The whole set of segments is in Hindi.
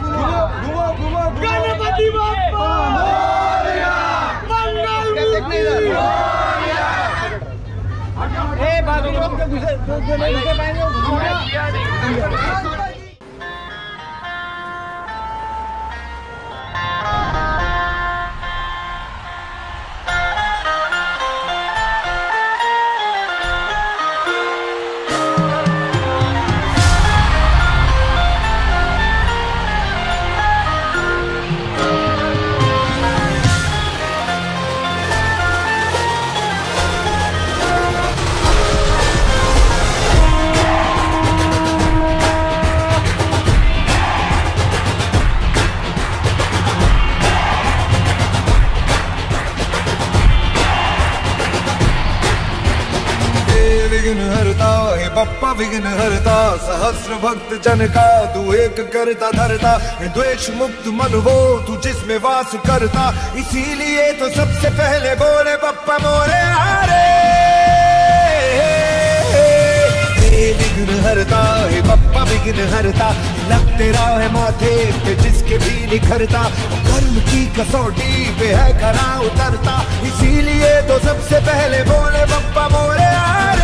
गणपति बप्पा मोरया, मंगलमूर्ति मोरया। विघ्न हरता हे बप्पा विघ्न हरता, सहस्र भक्त जन का तू एक करता धरता, द्वेष मुक्त मन वो तू जिसमें वास करता, इसीलिए तो सबसे पहले बोले बप्पा मोरे हारे। विघ्न हरता हे बप्पा विघ्न हरता, लग तेरा है माथे पे जिसके भी निखरता, कर्म की कसौटी पे है खरा उतरता, इसीलिए तो सबसे पहले बोले बप्पा मोरे हारे।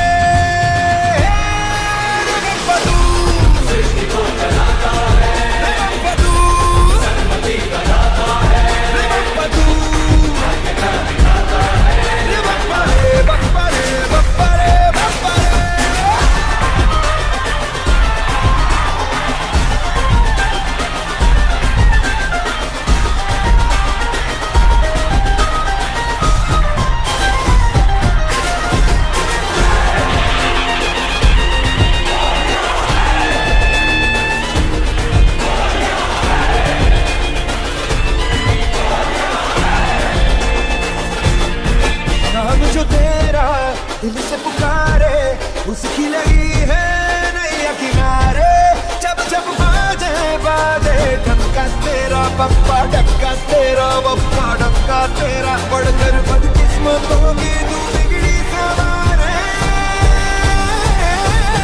जो तेरा दिल से पुकारे उसकी लगी है नैया किनारे, जब जब बाजे बाजे ढक्का तेरा बप्पा, ढक्का तेरा बप्पा, ढक्का तेरा, बढ़कर बदकिस्मतों की तू बिगड़ी सवार है।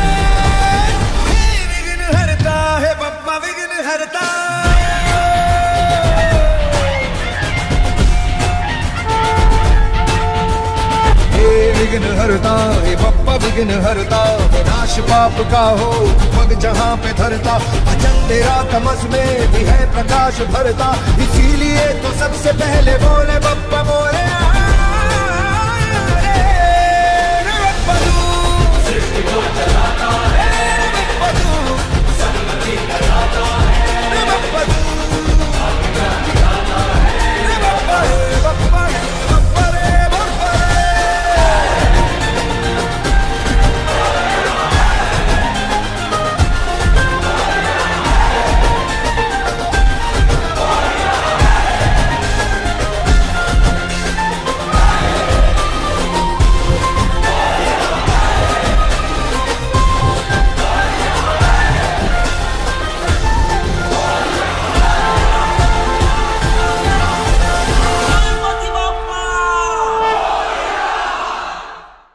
विघ्न हरता है बप्पा विघ्न हरता, विघ्न हरता हे बप्पा विघ्न हरता, विनाश पाप का हो पग जहाँ पे धरता, भजन तेरा तमस में भी है प्रकाश भरता, इसीलिए तो सबसे पहले बोले बप्पा मोरे हारे। बप्पा तू सृष्टि को